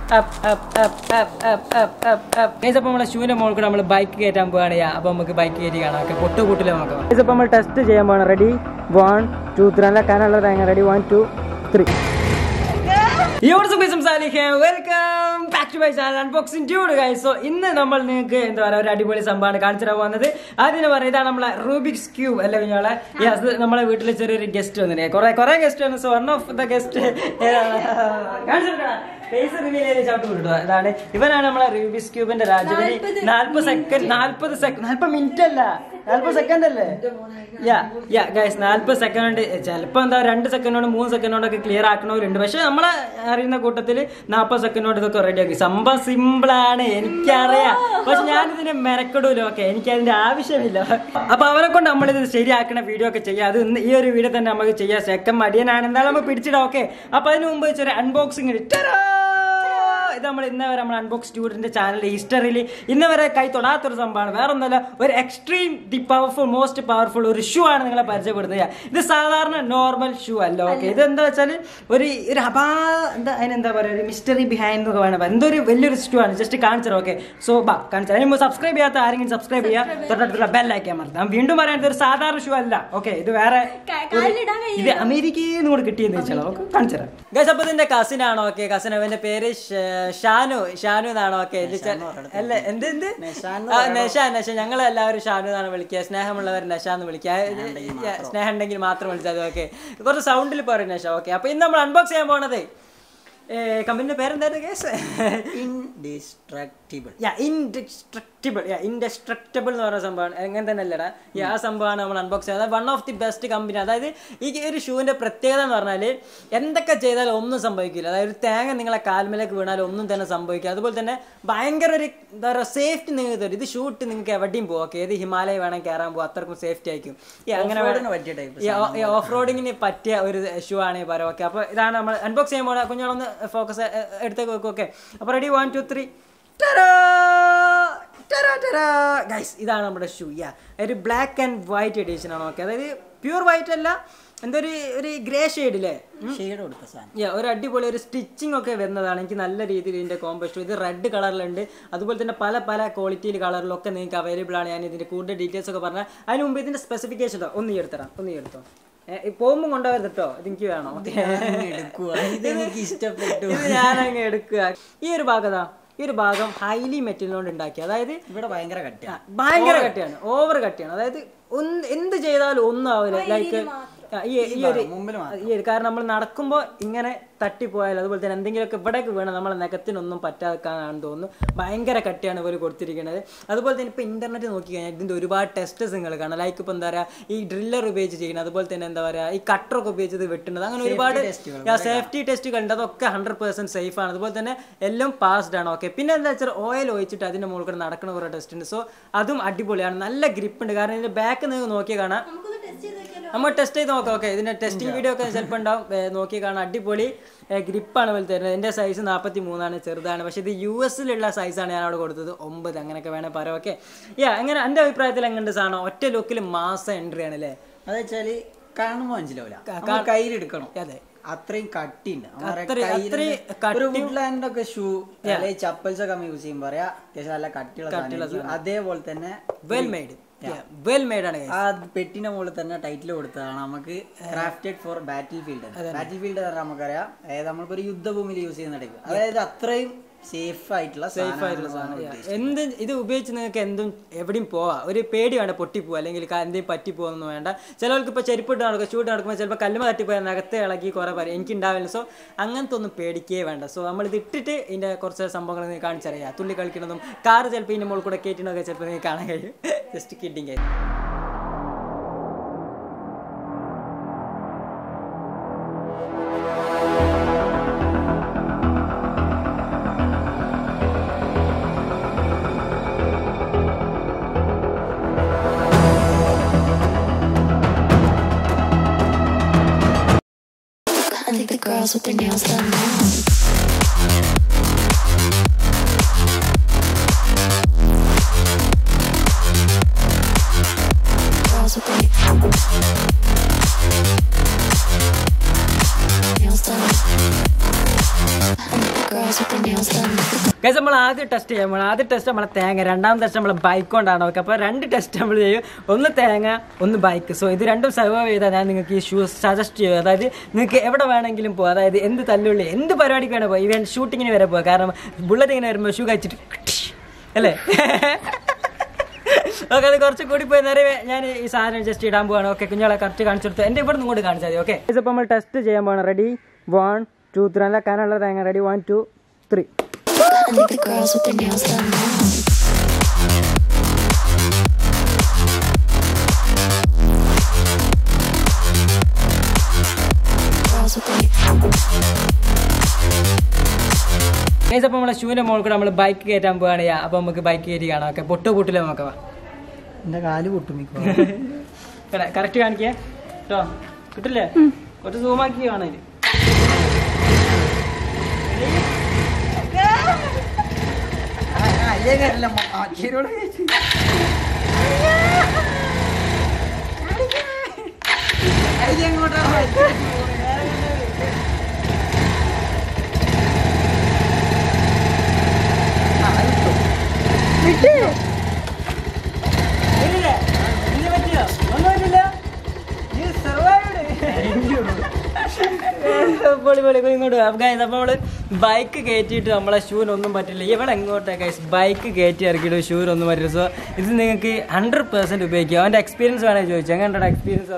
അപ്പോൾ നമ്മളെ ഷൂവിന്റെ മുകളിൽ കൂടെ നമ്മൾ ബൈക്ക് കയറ്റാൻ പോവാണ്. അപ്പോൾ നമുക്ക് ബൈക്ക് കയറ്റി കാണാം. ഓക്കെ, പൊട്ടുകൂട്ടിൽ നോക്കാം. അപ്പോൾ നമ്മൾ ടെസ്റ്റ് ചെയ്യാൻ പോകണം. റെഡി 1 2 3 നല്ല കാനുള്ള ready 1 2 3. Welcome back to my channel unboxing dude guys. So ഇന്ന് നമ്മൾ നിങ്ങൾക്ക് എന്താ പറയുക ഒരു അടിപൊളി സംഭവമാണ് കാണിച്ചു തരാൻ പോകുന്നത്. ആദ്യം പറയാം, ഇതാണ് നമ്മളെ റൂബിക്സ് ക്യൂബ് അല്ലെ കുഞ്ഞോളെ. യെസ്, നമ്മളെ വീട്ടിൽ ചെറിയൊരു ഗസ്റ്റ് വന്നിട്ട് കുറെ ഗസ്റ്റ് വന്നു. So one of the guest ഇതാണ്. ഇവനാണ് നമ്മളെ റൂബിക്സ് ക്യൂബിന്റെ രാജവനി. 40 മിനിറ്റ് അല്ല, 40 സെക്കൻഡ് അല്ലേ? 40 സെക്കൻഡ്. ചിലപ്പോ എന്താ 2 സെക്കൻഡ് കൊണ്ട് 3 സെക്കൻഡ് കൊണ്ടൊക്കെ ക്ലിയർ ആക്കണവരുണ്ട്. പക്ഷെ നമ്മളെ അറിയുന്ന കൂട്ടത്തിൽ 40 സെക്കൻഡ് കൊണ്ട് ഇതൊക്കെ റെഡി ആക്കി. സംഭവം സിമ്പിളാണ്, എനിക്കറിയാം. പക്ഷെ ഞാനിതിനെ മെനക്കെടൂലോ. ഓക്കെ, എനിക്ക് അതിന്റെ ആവശ്യമില്ല. അപ്പൊ അവരെ കൊണ്ട് നമ്മളിത് ശരിയാക്കണ വീഡിയോ ഒക്കെ ചെയ്യാം. അത് ഈ ഒരു വീഡിയോ തന്നെ നമുക്ക് ചെയ്യാം. സെക്കൻഡ് മടിയനാണ്, എന്തായാലും നമുക്ക് പിടിച്ചിടാം. ഓക്കെ, അപ്പൊ അതിന് മുമ്പ് ചെറിയ അൺബോക്സിംഗ്. ഇത് നമ്മൾ ഇന്നവരെ നമ്മൾ അൺബോക്സ് ഡ്യൂഡിന്റെ ചാനലിൽ ഹിസ്റ്ററിയിൽ ഇന്നവരെ കൈ തൊടാത്തൊരു സംഭവമാണ്. വേറെ ഒന്നല്ല, ഒരു എക്സ്ട്രീം മോസ്റ്റ് പവർഫുൾ ഒരു ഷൂ ആണ് നിങ്ങളെ പരിചയപ്പെടുന്നത്. ഇത് സാധാരണ നോർമൽ ഷൂ അല്ല. ഓക്കെ, ഇത് എന്താ വെച്ചാൽ ഒരു അതിനെന്താ പറയുക, ഒരു മിസ്റ്ററി ബിഹൈൻഡ് എന്നൊക്കെ വേണം. എന്തോ ഒരു വലിയൊരു ഷൂ ആണ്. ജസ്റ്റ് കാണിച്ചത്. ഓക്കെ, സോ കാണിച്ചു. അതിന് സബ്സ്ക്രൈബ് ചെയ്യാത്ത ആരെങ്കിലും സബ്സ്ക്രൈബ് ചെയ്യുക, തൊട്ടടുത്തുള്ള ബെല്ലൈക്കാൻ മറന്നു. ഞാൻ വീണ്ടും പറയുന്നത് ഒരു സാധാരണ ഷൂ അല്ല. ഓക്കെ, ഇത് വേറെ, ഇത് അമേരിക്കയിൽ നിന്ന് കൂടെ കിട്ടിയെന്ന് വെച്ചാൽ കാണിച്ചു തരാം ഗൈസ്. അപ്പൊ ഇതിന്റെ കസിൻ ആണോ? ഓക്കെ, കസിൻ, അവന്റെ പേര് ഷാനു എന്നാണ്. ഓക്കെ, അല്ല നെഷ. ഞങ്ങൾ എല്ലാവരും ഷാനു എന്നാണ് വിളിക്കുക. സ്നേഹമുള്ളവർ നെഷ എന്ന് വിളിക്കുക. സ്നേഹം ഉണ്ടെങ്കിൽ മാത്രം വിളിച്ചാൽ. ഓക്കെ, കുറച്ച് സൗണ്ടിൽ പറയും നെഷ. ഓക്കെ, അപ്പൊ ഇന്ന് നമ്മൾ അൺബോക്സ് ചെയ്യാൻ പോണത് കമ്പനിയുടെ പേരെന്തായിരുന്നു കേസ്? ഇൻഡസ്ട്രക്റ്റബിൾ എന്ന് പറയുന്ന സംഭവമാണ്. എങ്ങനെ തന്നെ അല്ലടാ, ആ സംഭവമാണ് നമ്മൾ അൺബോക്സ് ചെയ്യുന്നത്. One of the best company. അതായത് ഈ ഒരു ഷൂവിന്റെ പ്രത്യേകത എന്ന് പറഞ്ഞാൽ എന്തൊക്കെ ചെയ്താലും ഒന്നും സംഭവിക്കില്ല. അതായത് ഒരു തേങ്ങ നിങ്ങളെ കാൽമേലേക്ക് വീണാലും ഒന്നും തന്നെ സംഭവിക്കില്ല. അതുപോലെ തന്നെ ഭയങ്കര ഒരു എന്താ പറയുക സേഫ്റ്റി നിങ്ങൾക്ക് തരും. ഇത് ഷൂട്ട് നിങ്ങൾക്ക് എവിടെയും പോകും. ഓക്കെ, ഏത് ഹിമാലയ വേണം കയറാൻ പോകും, അത്രക്കും സേഫ്റ്റി ആയിരിക്കും. അങ്ങനെ ഓഫ് റോഡിങ്ങിന് പറ്റിയ ഒരു ഷൂ ആണ് ഈ പറയാം. ഓക്കെ, അപ്പോൾ ഇതാണ് നമ്മൾ അൺബോക്സ് ചെയ്യുമ്പോൾ. കുഞ്ഞോളൊന്ന് ഫോക്കസ് എടുത്തേക്ക് വെക്കും. ഓക്കെ, അപ്പോൾ റെഡി 1 2 3. ഗൈസ്, ഇതാണ് നമ്മുടെ ഷൂ. ഒരു ബ്ലാക്ക് ആൻഡ് വൈറ്റ് എഡിഷൻ ആണ്. ഓക്കെ, അതായത് പ്യൂർ വൈറ്റ് അല്ല, എന്തോ ഒരു ഗ്രേ ഷെയ്ഡില്ലേ, ഷെയ്ഡ് കൊടുത്ത സാധനം. ഒരു അടിപൊളി ഒരു സ്റ്റിച്ചിങ് ഒക്കെ വരുന്നതാണ്. എനിക്ക് നല്ല രീതിയിൽ ഇതിന്റെ കോമ്പോ ഷൂ. ഇത് റെഡ് കളറിലുണ്ട്, അതുപോലെ തന്നെ പല ക്വാളിറ്റിയിൽ കളറിലൊക്കെ നിങ്ങൾക്ക് അവൈലബിൾ ആണ്. ഞാൻ ഇതിന്റെ കൂടുതൽ ഡീറ്റെയിൽസ് ഒക്കെ പറഞ്ഞാൽ അതിന് മുമ്പ് ഇതിന്റെ സ്പെസിഫിക്കേഷൻ ഒന്ന് എടുത്തോ. പോകുമ്പോൾ കൊണ്ടുപോകരുത് കേട്ടോ, ഇതെനിക്ക് വേണോ? എനിക്ക് ഇഷ്ടപ്പെട്ടു, ഞാനങ്ങ് എടുക്കുക. ഈ ഒരു ഭാഗം ഹൈലി മെറ്റലിനോട് ഉണ്ടാക്കി. അതായത് ഇവിടെ ഭയങ്കര കട്ടിയാണ്, ഓവർ കട്ടിയാണ്. അതായത് എന്ത് ചെയ്താലും ഒന്നും ആവില്ല. ലൈക്ക് കാരണം നമ്മൾ നടക്കുമ്പോൾ ഇങ്ങനെ തട്ടിപ്പോയാലും, അതുപോലെ തന്നെ എന്തെങ്കിലുമൊക്കെ ഇവിടേക്ക് വീണാൽ നമ്മളെ നഖത്തിനൊന്നും പറ്റാക്കാനാണെന്ന് തോന്നുന്നു. ഭയങ്കര കട്ടിയാണ് ഇവർ കൊടുത്തിരിക്കുന്നത്. അതുപോലെ തന്നെ ഇപ്പോൾ ഇന്റർനെറ്റ് നോക്കി കഴിഞ്ഞാൽ ഇതിൻ്റെ ഒരുപാട് ടെസ്റ്റസ് നിങ്ങൾ കാണാം. ലൈക്ക് ഇപ്പോൾ എന്താ പറയുക, ഈ ഡ്രില്ലർ ഉപയോഗിച്ച് ചെയ്യുന്നത്, അതുപോലെ തന്നെ എന്താ പറയുക ഈ കട്ടറൊക്കെ ഉപയോഗിച്ചത് വെട്ടുന്നത്, അങ്ങനെ ഒരുപാട് സേഫ്റ്റി ടെസ്റ്റുകൾ ഉണ്ട്. അതൊക്കെ 100% സേഫ് ആണ്. അതുപോലെ തന്നെ എല്ലാം പാസ്ഡ് ആണ്. ഓക്കെ, പിന്നെ എന്താ വെച്ചാൽ ഓയിൽ ഒഴിച്ചിട്ട് അതിൻ്റെ മുകളിൽ കൂടെ നടക്കുന്ന കുറേ ടെസ്റ്റ് ഉണ്ട്. സോ അതും അടിപൊളിയാണ്, നല്ല ഗ്രിപ്പ് ഉണ്ട്. കാരണം ഇതിൻ്റെ ബാക്ക് നിങ്ങൾക്ക് നോക്കിയാൽ കാണാം. നമ്മൾ ടെസ്റ്റ് ചെയ്ത് നോക്കാം. ഓക്കെ, ഇതിന്റെ ടെസ്റ്റിംഗ് വീഡിയോ ഒക്കെ ചിലപ്പോൾ ഉണ്ടാവും, നോക്കി കാണാം. അടിപൊളി ഗ്രിപ്പാണ് പോലെ തരുന്നത്. എൻ്റെ സൈസ് 43 ചെറുതാണ്. പക്ഷേ ഇത് US സൈസാണ് ഞാൻ അവിടെ കൊടുത്തത് 9, അങ്ങനെയൊക്കെ വേണേൽ പറയാം. ഓക്കെ, അങ്ങനെ എൻ്റെ അഭിപ്രായത്തിൽ എങ്ങനെയുണ്ട് സാധനം? ഒറ്റ ലുക്കിൽ മാസം എൻട്രി ആണ് അല്ലേ? അത് വെച്ചാൽ കാണുമ്പോൾ മനസ്സിലാവില്ല, കയ്യിലെടുക്കണം. അതെ, അത്രയും കട്ടിയുണ്ട്. വുഡ്ലാൻഡൊക്കെ ഷൂ ചപ്പൽസ് ഒക്കെ യൂസ് ചെയ്യും പറയാ, അത്യാവശ്യം നല്ല കട്ടിയുള്ള. അതേപോലെ തന്നെ വെൽ മെയ്ഡ് ആണ്. ആ പെട്ടിന്റെ മുകളിൽ തന്നെ ടൈറ്റിൽ കൊടുത്തതാണ് നമുക്ക് crafted for battlefield. Battlefield നമുക്കറിയാം, അതായത് നമ്മളിപ്പോ ഒരു യുദ്ധഭൂമിയിൽ യൂസ് ചെയ്യുന്ന ടൈപ്പ്. അതായത് അത്രയും സേഫ് ആയിട്ടുള്ള സാധനം. എന്ത് ഇത് ഉപയോഗിച്ച് നിങ്ങൾക്ക് എന്തും എവിടെയും പോവാം. ഒരു പേടി വേണ്ട പൊട്ടിപ്പോവുക, അല്ലെങ്കിൽ എന്തെങ്കിലും പറ്റിപ്പോകുന്നു വേണ്ട. ചിലർക്ക് ഇപ്പോൾ ചെരുപ്പിട്ട് നടക്കുക, ഷൂട്ട് നടക്കുമ്പോൾ ചിലപ്പോൾ കല്ലുമ തട്ടിപ്പോയാൽ നഖത്തെ ഇളകി കുറേ പറയും. എനിക്കുണ്ടാവില്ല. സോ അങ്ങനത്തെ ഒന്നും പേടിക്കേ വേണ്ട. സോ നമ്മളിത് ഇട്ടിട്ട് ഇതിൻ്റെ കുറച്ച് സംഭവങ്ങൾ നിങ്ങൾക്ക് കാണിച്ചറിയാം. തുള്ളി കളിക്കുന്നതും കാറ് ചിലപ്പോൾ ഇതിൻ്റെ മുകളിൽ കൂടെ കയറ്റുന്നതൊക്കെ ചിലപ്പോൾ നിങ്ങൾക്ക് കാണാൻ കഴിയും. ജസ്റ്റ് കിഡിങ് ആയി. I think the girls with their nails done now. Girls with their nails done. I think the girls with their nails done. Guys നമ്മൾ ആദ്യം ടെസ്റ്റ് ചെയ്യാം. ആദ്യം ടെസ്റ്റ് നമ്മളെ തേങ്ങ, രണ്ടാമത്തെ ടെസ്റ്റ് നമ്മളെ ബൈക്ക് കൊണ്ടാണ്. ഓക്കെ, അപ്പോൾ 2 ടെസ്റ്റ് നമ്മൾ ചെയ്യും. ഒന്ന് തേങ്ങ, ഒന്ന് ബൈക്ക്. സോ ഇത് രണ്ടും സർവൈവ് ചെയ്താൽ ഞാൻ നിങ്ങൾക്ക് ഈ ഷൂസ് സജസ്റ്റ് ചെയ്യും. അതായത് നിങ്ങൾക്ക് എവിടെ വേണമെങ്കിലും പോകാം. അതായത് എന്ത് തല്ലുള്ളി എന്ത് പരിപാടിക്ക് വേണേൽ പോകാം. ഈവൻ ഷൂട്ടിങ്ങിന് വരെ പോകാം. കാരണം ബുള്ളറ്റ് ഇങ്ങനെ വരുമ്പോൾ ഷൂ കഴിച്ചിട്ട് അല്ലേ. ഓക്കെ, അത് കുറച്ച് കൂടി പോയി നേരെ ഞാൻ ഈ സാധനം ജസ്റ്റ് ഇടാൻ പോവാണ്. ഓക്കെ, കുഞ്ഞോളെ കറക്റ്റ് കാണിച്ചെടുത്ത് എൻ്റെ ഇവിടെ നിന്ന് കൂടി കാണിച്ചാൽ മതി. ഓക്കെ, ഇതിപ്പോൾ നമ്മൾ ടെസ്റ്റ് ചെയ്യാൻ പോകണം. റെഡി 1 2 3. അല്ല കാനുള്ള തേങ്ങ. Ready 1 2 3. I think the girls with their nails done now. Girls with their guys അപ്പോൾ നമ്മളെ ഷൂവിൻ്റെ മുകളിൽ കൂടെ നമ്മൾ ബൈക്ക് കയറ്റാൻ പോവുകയാണ്. അപ്പോൾ നമുക്ക് ബൈക്ക് കയറ്റി കാണാം. ഓക്കെ, പൊട്ടില്ല നോക്കാം. എന്റെ കാല് പൊട്ടും കറക്റ്റ് കാണിക്കേ കേട്ടോ. കിട്ടില്ലേ? കുറച്ച് സൂമാക്കി കാണാൻ. ഇങ്ങോട്ട് അപ്പോൾ നമ്മള് ബൈക്ക് കയറ്റിയിട്ട് നമ്മളെ ഷൂവിനൊന്നും പറ്റില്ല. ഇവിടെ എങ്ങോട്ടാ ഗൈസ് ബൈക്ക് കയറ്റി ഇറക്കിയിട്ട് ഷൂവിനൊന്നും പറ്റില്ല. സോ ഇത് നിങ്ങൾക്ക് 100% ഉപയോഗിക്കാം. അവൻ്റെ എക്സ്പീരിയൻസ് വേണമെങ്കിൽ ചോദിച്ചു. എങ്ങനെയാണ് എക്സ്പീരിയൻസ്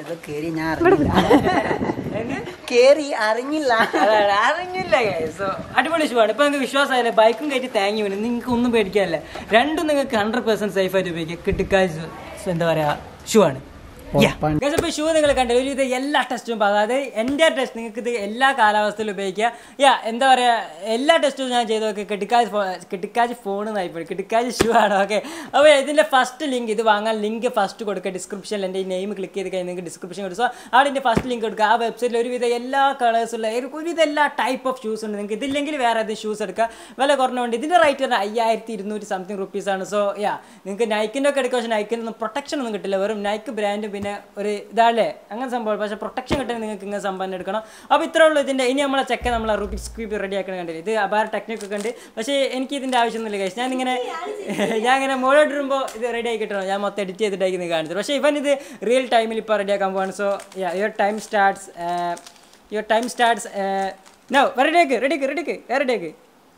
അറിഞ്ഞില്ല ഗൈസ്. സോ അടിപൊളി ഷൂ ആണ്. ഇപ്പൊ നിങ്ങൾക്ക് വിശ്വാസമായില്ലേ? ബൈക്കും കയറ്റി താങ്ങി വേണം. നിങ്ങൾക്ക് ഒന്നും പേടിക്കാനില്ല. രണ്ടും നിങ്ങൾക്ക് 100% സേഫായിട്ട് ഉപയോഗിക്കാം. കിട്ടിക്കാശ് എന്താ പറയാ ഷൂ ആണ്. ഇപ്പോൾ ഷൂ നിങ്ങൾ കണ്ടില്ല. ഒരു ഇത് എല്ലാ ടെസ്റ്റും അതായത് എൻ്റെ ടെസ്റ്റ് നിങ്ങൾക്ക് ഇത് എല്ലാ കാലാവസ്ഥയിലും ഉപയോഗിക്കുക. എന്താ പറയുക, എല്ലാ ടെസ്റ്റും ഞാൻ ചെയ്ത് നോക്കി. കിട്ടിക്കാജ് ഫോൺ നായിപ്പോയി. കിട്ടിക്കാജ് ഷൂ ആണ്. ഓക്കെ, അപ്പോൾ ഇതിൻ്റെ ഫസ്റ്റ് ലിങ്ക്, ഇത് വാങ്ങാൻ ലിങ്ക് ഫസ്റ്റ് കൊടുക്കുക ഡിസ്ക്രിപ്ഷനിൽ. എൻ്റെ ഈ നെയിം ക്ലിക്ക് ചെയ്ത് കഴിഞ്ഞാൽ നിങ്ങൾക്ക് ഡിസ്ക്രിപ്ഷൻ കൊടുക്കും. സോ അവിടെ എൻ്റെ ഫസ്റ്റ് ലിങ്ക് കൊടുക്കുക. ആ വെബ്സൈറ്റിൽ ഒരുവിധം എല്ലാ കളേഴ്സുള്ള ഒരുവിധം എല്ലാ ടൈപ്പ് ഓഫ് ഷൂസ് ഉണ്ട്. നിങ്ങൾക്ക് ഇതില്ലെങ്കിൽ വേറെ ഏതെങ്കിലും ഷൂസ് എടുക്കുക. വില കുറഞ്ഞുകൊണ്ട് ഇതിൻ്റെ റേറ്റ് പറഞ്ഞാൽ 5200 സംതിങ് റുപ്പീസാണ്. സോ നിങ്ങൾക്ക് നൈക്കിൻ്റെ ഒക്കെ എടുക്കുക. പക്ഷേ നൈക്കിനൊന്നും പ്രൊട്ടക്ഷൻ ഒന്നും കിട്ടില്ല. വെറും നൈക്ക് ബ്രാൻഡും പിന്നെ ഒരു ഇതാല്ലേ അങ്ങനെ സംഭവം. പക്ഷേ പ്രൊട്ടക്ഷൻ കിട്ടാൻ നിങ്ങൾക്ക് ഇങ്ങനെ സംഭവം എടുക്കണം. അപ്പോൾ ഇത്രേ ഉള്ളൂ ഇതിൻ്റെ. ഇനി നമ്മളെ ചെക്ക നമ്മളെ റൂബിക്സ് ക്യൂബ് റെഡി ആക്കണം. കണ്ടില്ല, ഇത് അപാര ടെക്നിക്കൊക്കെ ഉണ്ട്. പക്ഷേ എനിക്ക് ഇതിൻ്റെ ആവശ്യമൊന്നുമില്ല ഗൈസ്. ഞാൻ ഇങ്ങനെ മോളോട്ടിടുമ്പോൾ ഇത് റെഡി ആക്കി കിട്ടണം. ഞാൻ മൊത്തം എഡിറ്റ് ചെയ്തിട്ടായി നിങ്ങൾ കാണിച്ചത്. പക്ഷേ ഇവൻ ഇത് റിയൽ ടൈമിൽ ഇപ്പോൾ റെഡി ആക്കാൻ പോവാണ്. So your time starts now. റെഡിയാക്ക്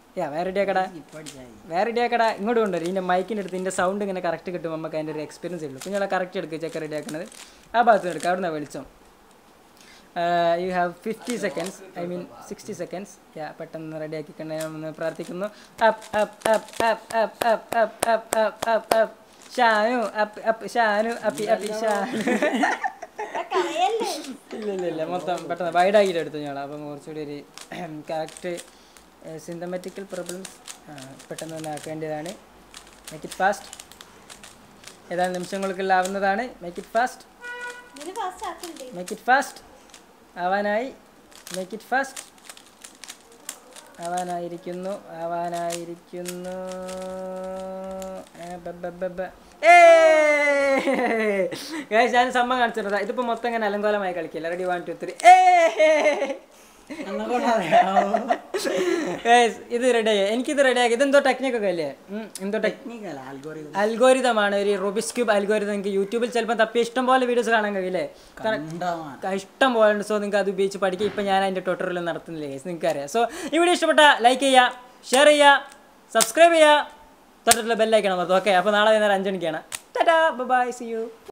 വേറെ ഡേക്കടാ ഇങ്ങോട്ട് കൊണ്ടുവരും. ഇതിൻ്റെ മൈക്കിൻ്റെ അടുത്ത് ഇതിൻ്റെ സൗണ്ട് ഇങ്ങനെ കറക്റ്റ് കിട്ടും. നമുക്ക് അതിൻ്റെ ഒരു എക്സ്പീരിയൻസ് ഉള്ളൂ. കുഞ്ഞുങ്ങളെ കറക്റ്റ് എടുക്കുക. ചെക്ക് റെഡി ആക്കുന്നത് ആ ഭാഗത്ത് എടുക്കുക. അവിടെ നിന്ന് വെളിച്ചം. You have 50 seconds, I mean 60 seconds. പെട്ടെന്ന് റെഡി ആക്കിക്കണമെന്ന് പ്രാർത്ഥിക്കുന്നു. ഷാനു ഷാനു അപ്പി ഷാനു. ഇല്ല മൊത്തം പെട്ടെന്ന് വൈഡാക്കിയിട്ട് എടുത്തു ഞങ്ങൾ. അപ്പം കുറച്ചുകൂടി ഒരു കറക്റ്റ് സിന്തമാറ്റിക്കൽ പ്രോബ്ലംസ് പെട്ടെന്ന് തന്നെ ആക്കേണ്ടതാണ്. Make it fast. ഏതാനും നിമിഷങ്ങൾക്കുള്ള ആവുന്നതാണ്. മേക്ക് ഇറ്റ് ഫാസ്റ്റ് ആവാനായി. മേക്ക് ഇറ്റ് ഫാസ്റ്റ് ആവാനായിരിക്കുന്നു. ഞാൻ സംഭവം കാണിച്ചിട്ടുണ്ട്. ഇതിപ്പോൾ മൊത്തം ഇങ്ങനെ അലങ്കോലമായി കളിക്കില്ല. റെഡി 1 2 3. ഇത് റെഡിയായി. എനിക്കിത് റെഡിയാക്കി. ഇതെന്തോ ടെക്നിക്കൊക്കെ അല്ലേ? എന്തോ അൽഗോരിതമാണ്. ഒരു റൂബിക്സ് ക്യൂബ് അൽഗോരിതം. നിങ്ങൾക്ക് യൂട്യൂബിൽ ചിലപ്പോൾ തപ്പി ഇഷ്ടം പോലെ വീഡിയോസ് കാണാൻ കഴിയില്ലേ? ഇഷ്ടം പോലെ ഉണ്ട്. സോ നിങ്ങൾക്ക് അത് ഉപയോഗിച്ച് പഠിക്കുക. ഇപ്പം ഞാൻ അതിൻ്റെ ട്യൂട്ടോറിയൽ നടത്തുന്നില്ലേ നിങ്ങൾക്ക് അറിയാം. സോ ഈ വീഡിയോ ഇഷ്ടപ്പെട്ട ലൈക്ക് ചെയ്യുക, ഷെയർ ചെയ്യുക, സബ്സ്ക്രൈബ് ചെയ്യുക, തൊട്ടിട്ടുള്ള ബെല്ലൈക്കണം. ഓക്കെ, അപ്പോൾ നാളെ വൈകുന്നേരം 5 മണിക്കാണ്. Tata, bye, see U.